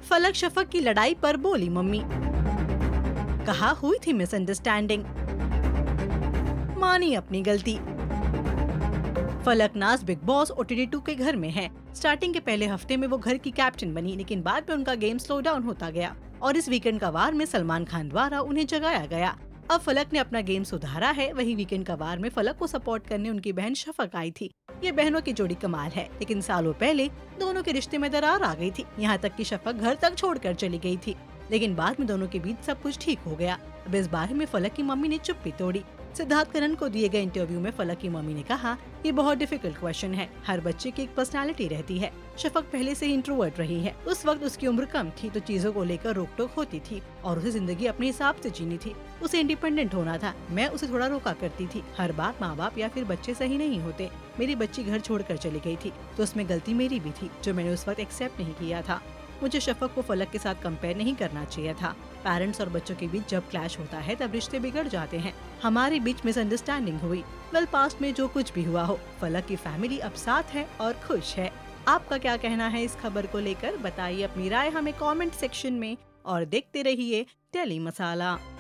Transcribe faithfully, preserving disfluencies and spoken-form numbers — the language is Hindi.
फलक शफक की लड़ाई पर बोली मम्मी, कहा हुई थी मिसअंडरस्टैंडिंग, मानी अपनी गलती। Falak Naaz Bigg Boss O T T two के घर में है। स्टार्टिंग के पहले हफ्ते में वो घर की कैप्टन बनी, लेकिन बाद में उनका गेम स्लो डाउन होता गया और इस वीकेंड का वार में सलमान खान द्वारा उन्हें जगाया गया। अब फलक ने अपना गेम सुधारा है। वही वीकेंड का वार में फलक को सपोर्ट करने उनकी बहन शफक आई थी। ये बहनों की जोड़ी कमाल है, लेकिन सालों पहले दोनों के रिश्ते में दरार आ गई थी। यहाँ तक कि शफक घर तक छोड़कर चली गई थी, लेकिन बाद में दोनों के बीच सब कुछ ठीक हो गया। अब इस बारे में फलक की मम्मी ने चुप्पी तोड़ी। सिद्धार्थ करण को दिए गए इंटरव्यू में फलक की मम्मी ने कहा, ये बहुत डिफिकल्ट क्वेश्चन है। हर बच्चे की एक पर्सनालिटी रहती है। शफक पहले से ही इंट्रोवर्ट रही है। उस वक्त उसकी उम्र कम थी, तो चीजों को लेकर रोक टोक होती थी और उसे जिंदगी अपने हिसाब से जीनी थी। उसे इंडिपेंडेंट होना था। मैं उसे थोड़ा रोका करती थी। हर बार माँ बाप या फिर बच्चे सही नहीं होते। मेरी बच्ची घर छोड़कर चली गई थी, तो उसमें गलती मेरी भी थी, जो मैंने उस वक्त एक्सेप्ट नहीं किया था। मुझे शफक को फलक के साथ कंपेयर नहीं करना चाहिए था। पेरेंट्स और बच्चों के बीच जब क्लैश होता है तब रिश्ते बिगड़ जाते हैं। हमारे बीच मिसअंडरस्टैंडिंग हुई। वेल, पास्ट में जो कुछ भी हुआ हो, फलक की फैमिली अब साथ है और खुश है। आपका क्या कहना है इस खबर को लेकर? बताइए अपनी राय हमें कमेंट सेक्शन में और देखते रहिए डेली मसाला।